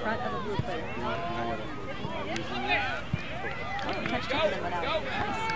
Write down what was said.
front of a blue player. Oh, catch to them without. Nice.